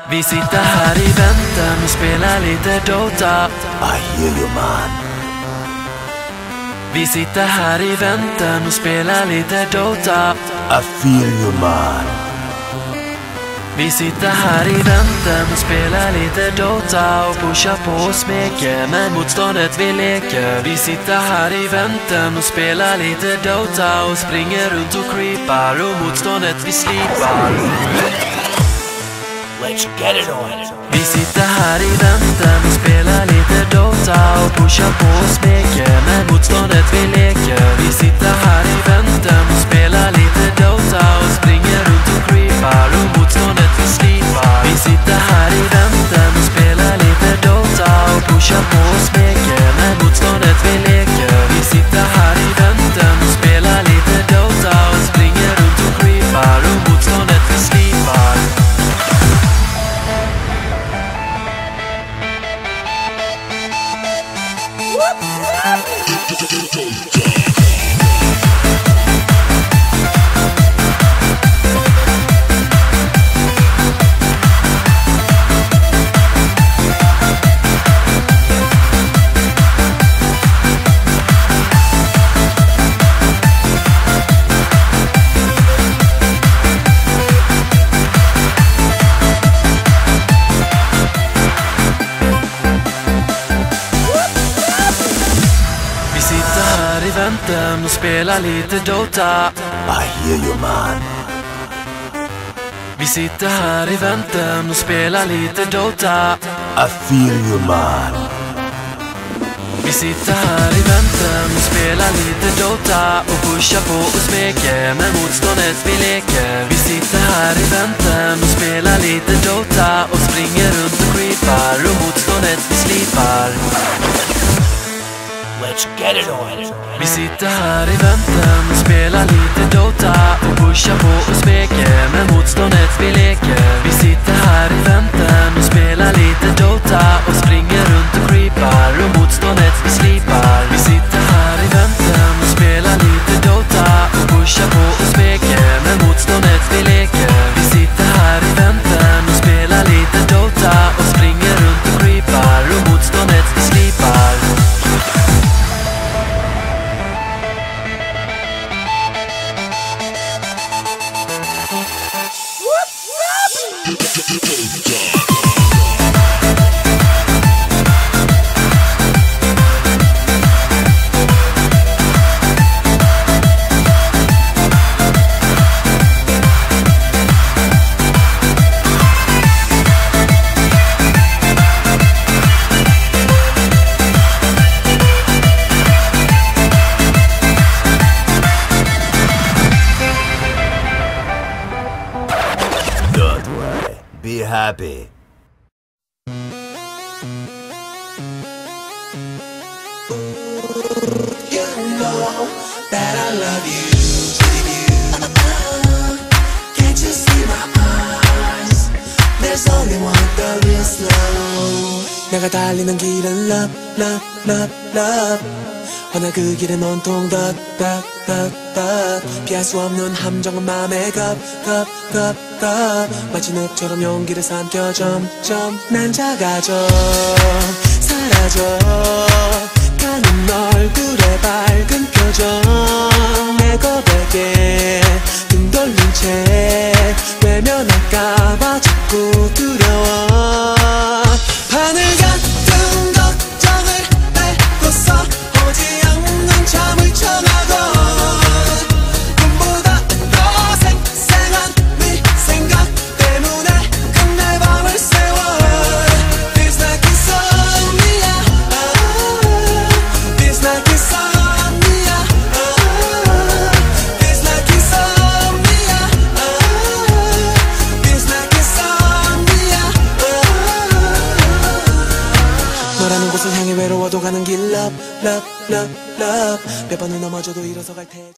Vi sitter här i väntan och spelar lite Dota. I hear you man. Vi sitter här i väntan och spelar lite Dota. I feel you man. Vi sitter här i väntan och spelar lite Dota och pushar på och smeker, men motståndet vi leker. Vi sitter här i väntan och spelar lite Dota och springer runt och creepar och motståndet vi slipar. Let's get it on. Vi sitter här i väntan och spelar lite Dota och pushar på och smeker, men motståndet vi leker. Vi sitter här i väntan och spelar lite Dota och springer runt och creepar och motståndet vi slipar. Vi sitter här i väntan och spelar lite Dota och pushar på och smeker, men motståndet vi leker. Vi sitter här i väntan och spelar lite Dota och springer runt och creepar och motståndet vi slipar. I väntan och spelar lite Dota. I hear you man. Vi sitter här i väntan och spelar lite Dota. I feel you man. Vi sitter här i väntan och spelar lite Dota och pushar på och smeker, men motståndet vi leker. Vi sitter här i väntan och spelar lite Dota och springer runt och creepar och motståndet vi slipar. Let's get it on. Vi sitter här i väntan och spelar lite Dota och pushar på och smeker, men motståndet vi leker. Vi sitter här i väntan och spelar lite Dota och springer runt och creepar och motståndet vi slipar. Vi sitter här i väntan och spelar lite Dota och pushar på och smeker, men motståndet vi leker. Vi sitter här i väntan och spelar lite Dota och springer runt och creepar och motståndet vi slipar. Don't worry. Be happy. You know that I love you, can't you see my eyes? There's only one, the real slow. 내가 달리는 길은 love, love, love, love. 허나 그 길은 온통 덧, 덧, 덧, 덧. 피할 수 없는 함정은 맘에 겁, 겁, 겁, 겁. 마치 늪처럼 용기를 삼켜 점점 난 작아져 사라져 가는 얼굴에 밝은 표정 내 고백에 등 돌린 채 외면할까봐 자꾸 두려워 하늘 같은 걱정을 뱉고서 오지 않는 잠을 청하고 꿈보다 더 생생한 네 생각 때문에 끝내 밤을 세워 Feels like insomnia Feels like insomnia Feels like insomnia Feels like insomnia 너라는 곳을 향해 외로워도 가는 길 Love, love, love, love 몇 번을 넘어져도 일어서 갈 테